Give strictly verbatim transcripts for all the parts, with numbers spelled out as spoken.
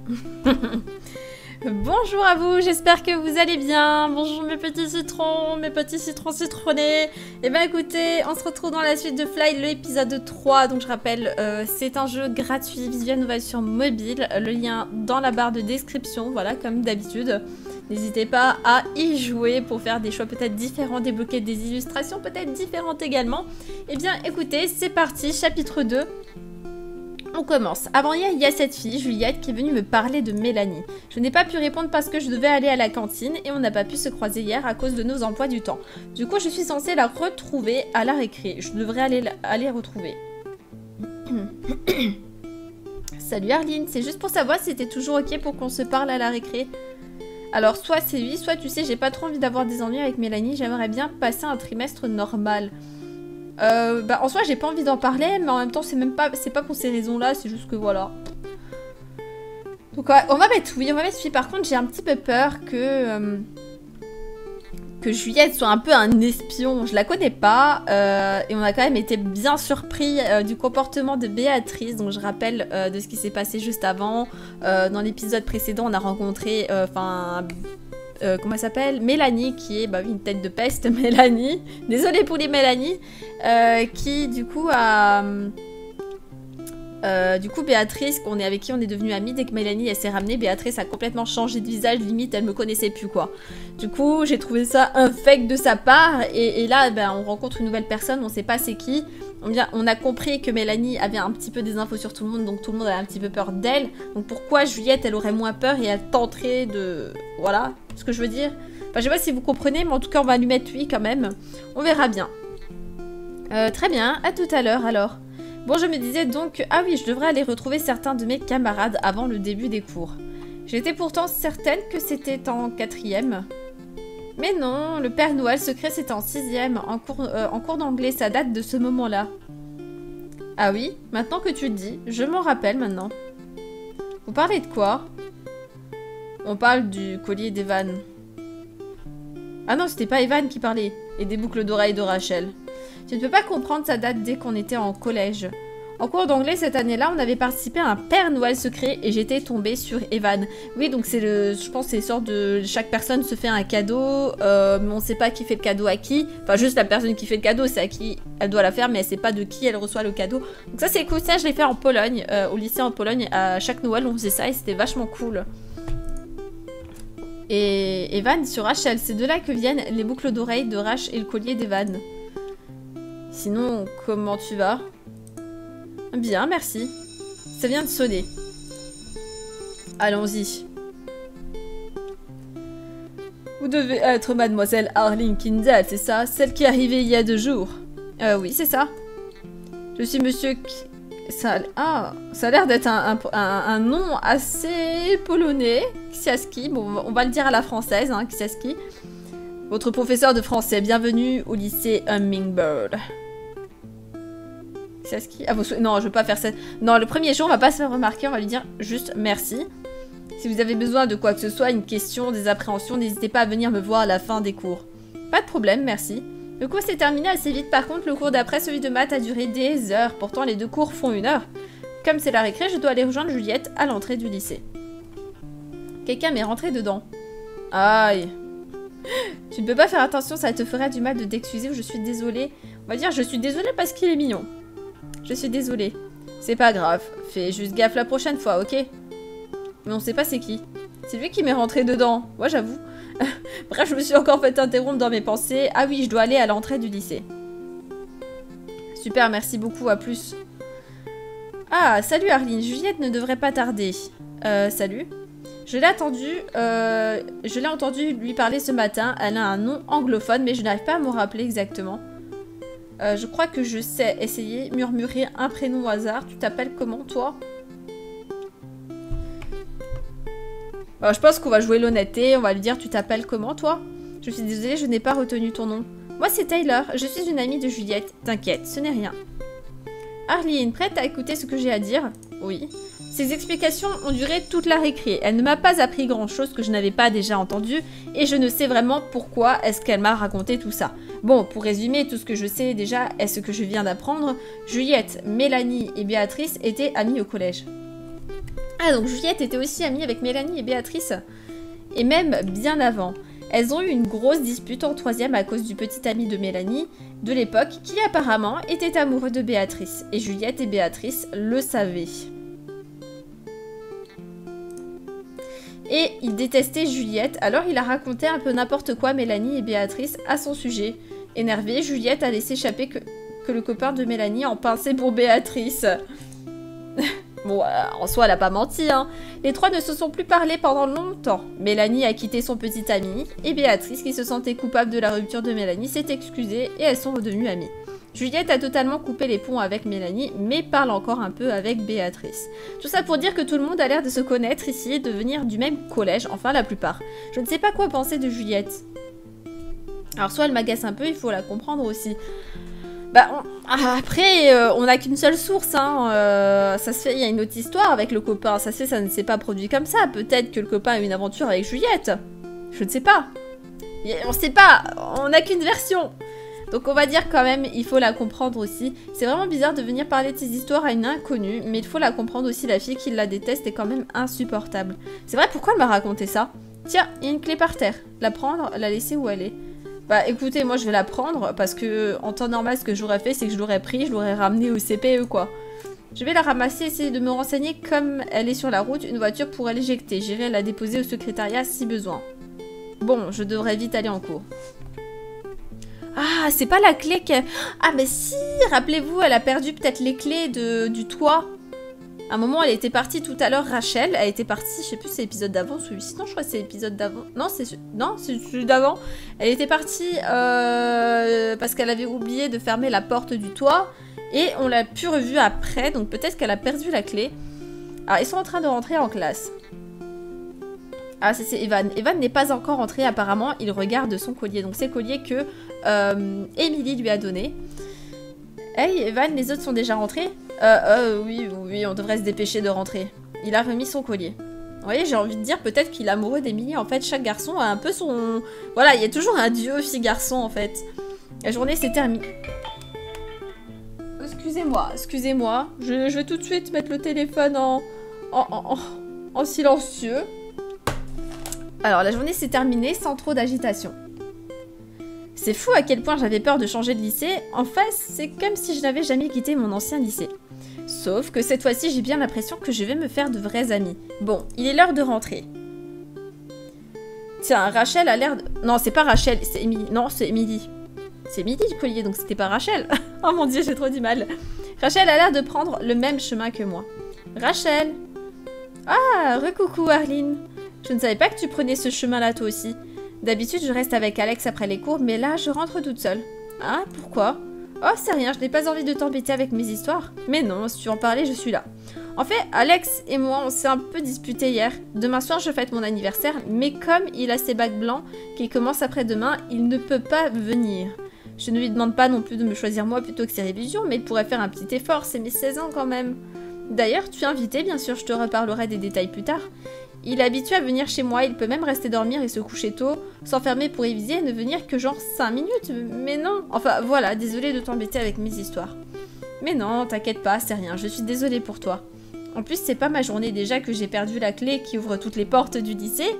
Bonjour à vous, j'espère que vous allez bien. Bonjour mes petits citrons, mes petits citrons citronnés. Et ben écoutez, on se retrouve dans la suite de Fly, l'épisode trois. Donc je rappelle, euh, c'est un jeu gratuit, visual novel sur mobile. Le lien dans la barre de description, voilà, comme d'habitude. N'hésitez pas à y jouer pour faire des choix peut-être différents, débloquer des illustrations peut-être différentes également. Et bien écoutez, c'est parti, chapitre deux. On commence. Avant hier, il y a cette fille, Juliette, qui est venue me parler de Mélanie. Je n'ai pas pu répondre parce que je devais aller à la cantine et on n'a pas pu se croiser hier à cause de nos emplois du temps. Du coup, je suis censée la retrouver à la récré. Je devrais aller la aller retrouver. Salut Arline, c'est juste pour savoir si c'était toujours ok pour qu'on se parle à la récré. Alors, soit c'est oui, soit tu sais, j'ai pas trop envie d'avoir des ennuis avec Mélanie, j'aimerais bien passer un trimestre normal. Euh, bah, en soi, j'ai pas envie d'en parler, mais en même temps, c'est même pas, c'est pas pour ces raisons-là, c'est juste que voilà. Donc, ouais, on va mettre oui, on va mettre oui. Par contre, j'ai un petit peu peur que euh, que Juliette soit un peu un espion. Je la connais pas, euh, et on a quand même été bien surpris euh, du comportement de Béatrice. Donc, je rappelle euh, de ce qui s'est passé juste avant. Euh, dans l'épisode précédent, on a rencontré, enfin. Euh, Euh, comment elle s'appelle, Mélanie, qui est bah oui, une tête de peste, Mélanie, désolée pour les Mélanie, euh, qui du coup a... Euh, du coup Béatrice, qu'on est avec qui on est devenu amis, dès que Mélanie elle s'est ramenée, Béatrice a complètement changé de visage, limite elle me connaissait plus quoi. Du coup j'ai trouvé ça infect de sa part, et, et là ben, on rencontre une nouvelle personne, on sait pas c'est qui. On, vient, on a compris que Mélanie avait un petit peu des infos sur tout le monde, donc tout le monde a un petit peu peur d'elle. Donc pourquoi Juliette elle aurait moins peur et elle tenterait de... Voilà ce que je veux dire. Enfin je sais pas si vous comprenez, mais en tout cas on va lui mettre oui quand même. On verra bien. Euh, très bien, à tout à l'heure alors. Bon, je me disais donc, ah oui, je devrais aller retrouver certains de mes camarades avant le début des cours. J'étais pourtant certaine que c'était en quatrième. Mais non, le Père Noël secret c'était en sixième, en cours, euh, en cours d'anglais, ça date de ce moment-là. Ah oui, maintenant que tu le dis, je m'en rappelle maintenant. Vous parlez de quoi? On parle du collier d'Evan. Ah non, c'était pas Evan qui parlait, et des boucles d'oreilles de Rachel. Tu ne peux pas comprendre sa date dès qu'on était en collège. En cours d'anglais, cette année-là, on avait participé à un Père Noël secret et j'étais tombée sur Evan. Oui, donc c'est le... Je pense que c'est sorte de... Chaque personne se fait un cadeau, euh, mais on sait pas qui fait le cadeau à qui. Enfin, juste la personne qui fait le cadeau, c'est à qui elle doit la faire, mais elle sait pas de qui elle reçoit le cadeau. Donc ça, c'est cool. Ça, je l'ai fait en Pologne, euh, au lycée en Pologne. À chaque Noël, on faisait ça et c'était vachement cool. Et Evan sur Rachel, c'est de là que viennent les boucles d'oreilles de Rach et le collier d'Evan. Sinon, comment tu vas? Bien, merci. Ça vient de sonner. Allons-y. Vous devez être mademoiselle Arline Kindle, c'est ça? Celle qui est arrivée il y a deux jours. Euh, oui, c'est ça. Je suis monsieur... Ça, ah, ça a l'air d'être un, un, un, un nom assez polonais. Ksiaski, bon, on va le dire à la française, hein, Ksiaski. Votre professeur de français, bienvenue au lycée Hummingbird. Ksiaski, ah, vous, non, je veux pas faire ça. Non, le premier jour, on va pas se faire remarquer, on va lui dire juste merci. Si vous avez besoin de quoi que ce soit, une question, des appréhensions, n'hésitez pas à venir me voir à la fin des cours. Pas de problème, merci. Le cours s'est terminé assez vite, par contre, le cours d'après, celui de maths, a duré des heures. Pourtant, les deux cours font une heure. Comme c'est la récré, je dois aller rejoindre Juliette à l'entrée du lycée. Quelqu'un m'est rentré dedans. Aïe. Tu ne peux pas faire attention, ça te ferait du mal de t'excuser ou je suis désolée. On va dire je suis désolée parce qu'il est mignon. Je suis désolée. C'est pas grave. Fais juste gaffe la prochaine fois, ok? Mais on sait pas c'est qui. C'est lui qui m'est rentré dedans. Moi, j'avoue. Bref, je me suis encore fait interrompre dans mes pensées. Ah oui, je dois aller à l'entrée du lycée. Super, merci beaucoup, à plus. Ah, salut Arline, Juliette ne devrait pas tarder. Euh, salut. Je l'ai attendu, euh, je l'ai entendu lui parler ce matin. Elle a un nom anglophone, mais je n'arrive pas à me rappeler exactement. Euh, je crois que je sais essayer, murmurer un prénom au hasard. Tu t'appelles comment, toi? Alors, je pense qu'on va jouer l'honnêteté. On va lui dire, tu t'appelles comment, toi? Je suis désolée, je n'ai pas retenu ton nom. Moi, c'est Taylor. Je suis une amie de Juliette. T'inquiète, ce n'est rien. Arline, prête à écouter ce que j'ai à dire? Oui. Ces explications ont duré toute la récré. Elle ne m'a pas appris grand-chose que je n'avais pas déjà entendu et je ne sais vraiment pourquoi est-ce qu'elle m'a raconté tout ça. Bon, pour résumer, tout ce que je sais déjà est ce que je viens d'apprendre. Juliette, Mélanie et Béatrice étaient amies au collège. Ah, donc Juliette était aussi amie avec Mélanie et Béatrice. Et même bien avant. Elles ont eu une grosse dispute en troisième à cause du petit ami de Mélanie de l'époque qui apparemment était amoureux de Béatrice. Et Juliette et Béatrice le savaient. Et il détestait Juliette, alors il a raconté un peu n'importe quoi à Mélanie et Béatrice à son sujet. Énervée, Juliette a laissé échapper que, que le copain de Mélanie en pinçait pour Béatrice. Bon, en soi, elle a pas menti, hein. Les trois ne se sont plus parlé pendant longtemps. Mélanie a quitté son petit ami, et Béatrice, qui se sentait coupable de la rupture de Mélanie, s'est excusée, et elles sont redevenues amies. Juliette a totalement coupé les ponts avec Mélanie, mais parle encore un peu avec Béatrice. Tout ça pour dire que tout le monde a l'air de se connaître ici et de venir du même collège, enfin la plupart. Je ne sais pas quoi penser de Juliette. Alors soit elle m'agace un peu, il faut la comprendre aussi. Bah, on... après, euh, on n'a qu'une seule source, hein. Euh, ça se fait, il y a une autre histoire avec le copain. Ça se fait, ça ne s'est pas produit comme ça. Peut-être que le copain a eu une aventure avec Juliette. Je ne sais pas. On ne sait pas. On n'a qu'une version. Donc on va dire quand même, il faut la comprendre aussi. C'est vraiment bizarre de venir parler de ces histoires à une inconnue, mais il faut la comprendre aussi. La fille qui la déteste est quand même insupportable. C'est vrai, pourquoi elle m'a raconté ça? Tiens, il y a une clé par terre. La prendre, la laisser où elle est? Bah écoutez, moi je vais la prendre parce que en temps normal ce que j'aurais fait c'est que je l'aurais pris, je l'aurais ramené au C P E quoi. Je vais la ramasser, essayer de me renseigner comme elle est sur la route, une voiture pourrait l'éjecter. J'irai la déposer au secrétariat si besoin. Bon, je devrais vite aller en cours. Ah, c'est pas la clé qu'elle... Ah mais si, rappelez-vous, elle a perdu peut-être les clés de, du toit. À un moment, elle était partie tout à l'heure, Rachel, elle était partie, je sais plus si c'est l'épisode d'avant, celui-ci, non, je crois que c'est l'épisode d'avant, non, c'est non, c'est celui d'avant, elle était partie euh, parce qu'elle avait oublié de fermer la porte du toit, et on l'a plus revue après, donc peut-être qu'elle a perdu la clé. Alors, ils sont en train de rentrer en classe. Ah, c'est Evan. Evan n'est pas encore rentré, apparemment, il regarde son collier, donc c'est le collier que euh, Emily lui a donné. Hey, Evan, les autres sont déjà rentrés? Euh, euh, oui, oui, on devrait se dépêcher de rentrer. Il a remis son collier. Vous voyez, j'ai envie de dire peut-être qu'il est amoureux d'Emily. En fait, chaque garçon a un peu son... Voilà, il y a toujours un dieu fille-garçon, en fait. La journée s'est terminée. Excusez-moi, excusez-moi. Je, je vais tout de suite mettre le téléphone en, en, en, en silencieux. Alors, la journée s'est terminée sans trop d'agitation. C'est fou à quel point j'avais peur de changer de lycée. En fait, c'est comme si je n'avais jamais quitté mon ancien lycée. Sauf que cette fois-ci, j'ai bien l'impression que je vais me faire de vrais amis. Bon, il est l'heure de rentrer. Tiens, Rachel a l'air de... Non, c'est pas Rachel, c'est Emily. Non, c'est Emily. C'est Emily le collier, donc c'était pas Rachel. Oh mon dieu, j'ai trop du mal. Rachel a l'air de prendre le même chemin que moi. Rachel. Ah, recoucou Arline. Je ne savais pas que tu prenais ce chemin-là toi aussi. D'habitude, je reste avec Alex après les cours, mais là, je rentre toute seule. Ah, pourquoi? Oh, c'est rien, je n'ai pas envie de t'embêter avec mes histoires. Mais non, si tu en parlais, je suis là. En fait, Alex et moi, on s'est un peu disputés hier. Demain soir, je fête mon anniversaire, mais comme il a ses bacs blancs qui commencent après-demain, il ne peut pas venir. Je ne lui demande pas non plus de me choisir moi plutôt que ses révisions, mais il pourrait faire un petit effort, c'est mes seize ans quand même. D'ailleurs, tu es invité, bien sûr, je te reparlerai des détails plus tard. Il est habitué à venir chez moi, il peut même rester dormir et se coucher tôt, s'enfermer pour réviser et ne venir que genre cinq minutes, mais non. Enfin voilà, désolée de t'embêter avec mes histoires. Mais non, t'inquiète pas, c'est rien, je suis désolée pour toi. En plus, c'est pas ma journée déjà que j'ai perdu la clé qui ouvre toutes les portes du lycée.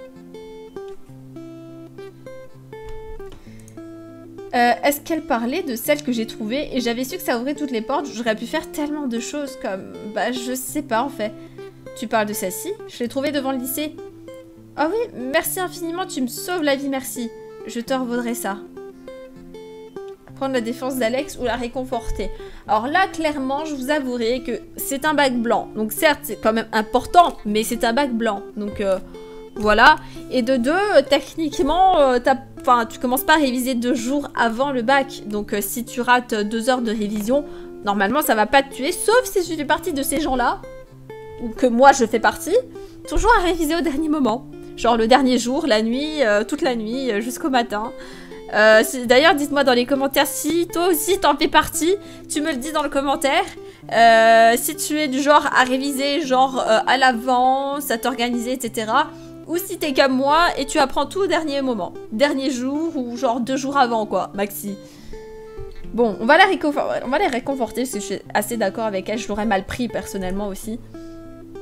Euh, Est-ce qu'elle parlait de celle que j'ai trouvée et j'avais su que ça ouvrait toutes les portes, j'aurais pu faire tellement de choses comme... Bah je sais pas en fait. Tu parles de celle-ci? Je l'ai trouvée devant le lycée. Oh oui, merci infiniment, tu me sauves la vie, merci. Je te revaudrai ça. Prendre la défense d'Alex ou la réconforter. Alors là, clairement, je vous avouerai que c'est un bac blanc. Donc certes, c'est quand même important, mais c'est un bac blanc. Donc euh, voilà. Et de deux, euh, techniquement, euh, t'as... Enfin, tu commences pas à réviser deux jours avant le bac. Donc euh, si tu rates deux heures de révision, normalement, ça va pas te tuer. Sauf si tu fais partie de ces gens-là. Ou que moi je fais partie, toujours à réviser au dernier moment. Genre le dernier jour, la nuit, euh, toute la nuit, euh, jusqu'au matin. Euh, si, D'ailleurs, dites-moi dans les commentaires si toi aussi t'en fais partie. Tu me le dis dans le commentaire. Euh, si tu es du genre à réviser, genre euh, à l'avance, à t'organiser, et cetera. Ou si t'es comme moi et tu apprends tout au dernier moment. Dernier jour ou genre deux jours avant quoi, maxi. Bon, on va, la on va les réconforter parce que je suis assez d'accord avec elle. Je l'aurais mal pris personnellement aussi.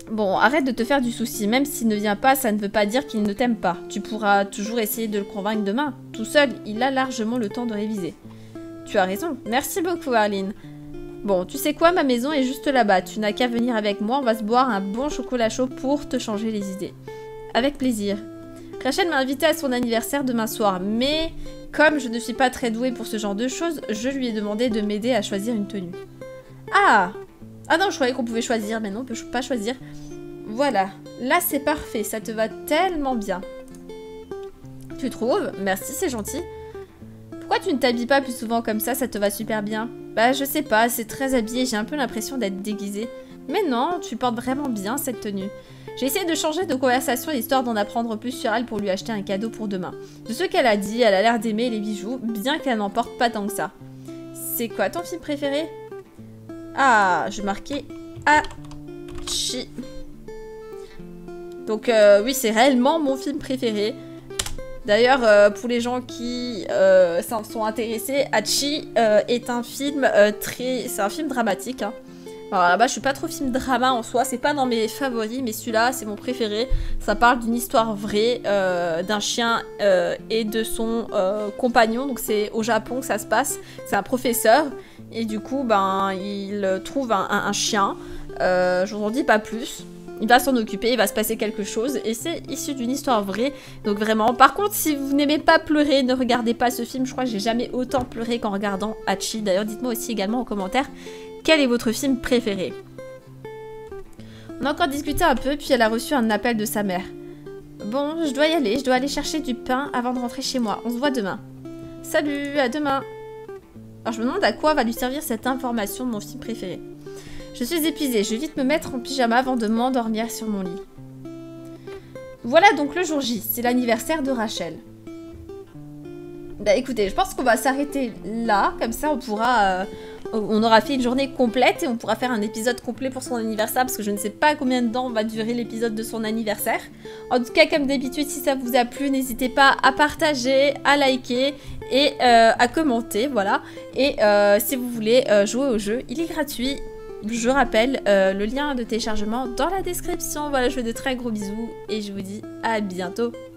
Bon, arrête de te faire du souci. Même s'il ne vient pas, ça ne veut pas dire qu'il ne t'aime pas. Tu pourras toujours essayer de le convaincre demain. Tout seul, il a largement le temps de réviser. Tu as raison. Merci beaucoup, Arline. Bon, tu sais quoi, ma maison est juste là-bas. Tu n'as qu'à venir avec moi, on va se boire un bon chocolat chaud pour te changer les idées. Avec plaisir. Rachel m'a invité à son anniversaire demain soir, mais comme je ne suis pas très douée pour ce genre de choses, je lui ai demandé de m'aider à choisir une tenue. Ah! Ah non, je croyais qu'on pouvait choisir, mais non, on peut pas choisir. Voilà, là c'est parfait, ça te va tellement bien. Tu trouves? Merci, c'est gentil. Pourquoi tu ne t'habilles pas plus souvent comme ça, ça te va super bien? Bah je sais pas, c'est très habillé, j'ai un peu l'impression d'être déguisée. Mais non, tu portes vraiment bien cette tenue. J'ai essayé de changer de conversation histoire d'en apprendre plus sur elle pour lui acheter un cadeau pour demain. De ce qu'elle a dit, elle a l'air d'aimer les bijoux, bien qu'elle n'en porte pas tant que ça. C'est quoi ton film préféré? Ah, je marquais Hachi. Donc euh, oui, c'est réellement mon film préféré. D'ailleurs, euh, pour les gens qui euh, s'en sont intéressés, Hachi euh, est un film euh, très... C'est un film dramatique, hein. Alors là-bas, je suis pas trop film drama en soi, c'est pas dans mes favoris, mais celui-là, c'est mon préféré. Ça parle d'une histoire vraie, euh, d'un chien euh, et de son euh, compagnon. Donc c'est au Japon que ça se passe. C'est un professeur, et du coup, ben, il trouve un, un, un chien. Euh, je vous en dis pas plus. Il va s'en occuper, il va se passer quelque chose, et c'est issu d'une histoire vraie. Donc vraiment, par contre, si vous n'aimez pas pleurer, ne regardez pas ce film. Je crois que j'ai jamais autant pleuré qu'en regardant Hachi. D'ailleurs, dites-moi aussi également en commentaire quel est votre film préféré. On a encore discuté un peu, puis elle a reçu un appel de sa mère. Bon, je dois y aller, je dois aller chercher du pain avant de rentrer chez moi. On se voit demain. Salut, à demain. Alors je me demande à quoi va lui servir cette information de mon film préféré. Je suis épuisée, je vais vite me mettre en pyjama avant de m'endormir sur mon lit. Voilà donc le jour J, c'est l'anniversaire de Rachel. Bah écoutez, je pense qu'on va s'arrêter là, comme ça on pourra... Euh, on aura fait une journée complète et on pourra faire un épisode complet pour son anniversaire, parce que je ne sais pas combien de temps va durer l'épisode de son anniversaire. En tout cas, comme d'habitude, si ça vous a plu, n'hésitez pas à partager, à liker et euh, à commenter, voilà. Et euh, si vous voulez euh, jouer au jeu, il est gratuit. Je rappelle euh, le lien de téléchargement dans la description. Voilà, je vous fais de très gros bisous et je vous dis à bientôt.